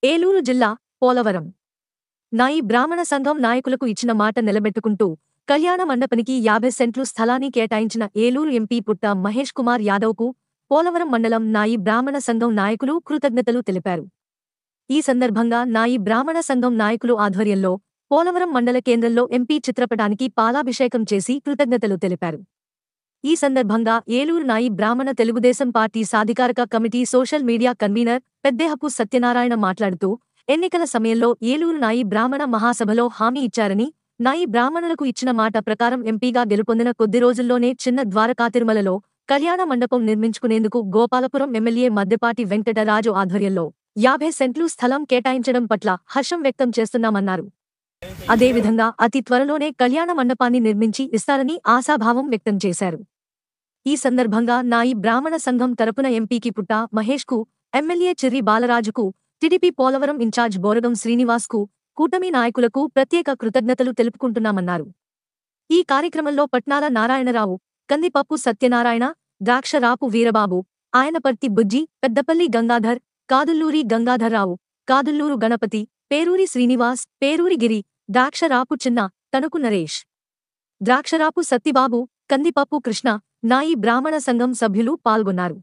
ఏలూరు జిల్లా పోలవరం నాయి బ్రాహ్మణ సంఘం నాయకులకు ఇచ్చిన మాట నిలబెట్టుకుంటూ కళ్యాణ మండపానికి 50 సెంట్లు స్థలాన్ని కేటాయించిన ఏలూరు ఎంపీ పుట్ట మహేష్ కుమార్ యాదవ్కు పోలవరం మండలం నాయి బ్రాహ్మణ సంఘం నాయకులు కృతజ్ఞతలు తెలిపారు. ఈ సందర్భంగా నాయి బ్రాహ్మణ సంఘం నాయకులు ఆధ్వర్యంలో పోలవరం మండల కేంద్రంలో ఎంపీ చిత్రపటానికి పాలాభిషేకం చేసి కృతజ్ఞతలు తెలిపారు. ఈ సందర్భంగా ఏలూరు నాయి బ్రాహ్మణ తెలుగుదేశం పార్టీ సాధికారక committee social media convener Peddehapu Satyanarayana మాట్లాడుతూ, ఎన్నికల సమయంలో ఏలూరు నాయి బ్రాహ్మణ మహాసభలో హామీ ఇచ్చారని, నాయి బ్రాహ్మణులకు ఇచ్చిన మాట ప్రకారం ఎంపీగా గెలుపొందిన కొద్ది రోజుల్లోనే చిన్న ద్వారకాతిరుమలలో కళ్యాణ మండపం నిర్మించుకునేందుకు గోపాలపురం ఎమ్మెల్యే మద్దెపాటి వెంకటరాజు ఆధ్వర్యంలో 50 సెంట్లు స్థలం కేటాయించడం పట్ల హర్షం వ్యక్తం చేస్తున్నామన్నారు. అదేవిధంగా అతి త్వరలోనే కళ్యాణ మండపాన్ని నిర్మించి ఇస్తారని ఆశాభావం వ్యక్తం చేశారు. ఈ సందర్భంగా నాయి బ్రాహ్మణ సంఘం తరపున ఎంపీకి పుట్ట మహేష్కు, ఎమ్మెల్యే చిర్రి బాలరాజుకు, టీడీపీ పోలవరం ఇన్ఛార్జ్ బోరగం శ్రీనివాస్కు, కూటమి నాయకులకు ప్రత్యేక కృతజ్ఞతలు తెలుపుకుంటున్నామన్నారు. ఈ కార్యక్రమంలో పట్నాల నారాయణరావు, కందిపప్పు సత్యనారాయణ, ద్రాక్షరాపు వీరబాబు, ఆయనపర్తి బుజ్జి, పెద్దపల్లి గంగాధర్, కాదుల్లూరి గంగాధర్రావు, కాదుల్లూరు గణపతి, పేరూరి శ్రీనివాస్, పేరూరి గిరి, ద్రాక్షరాపు చిన్న, తణుకు నరేష్, ద్రాక్షరాపు సత్తిబాబు, కందిపప్పు కృష్ణ, నాయి బ్రాహ్మణ సంఘం సభ్యులు పాల్గొన్నారు.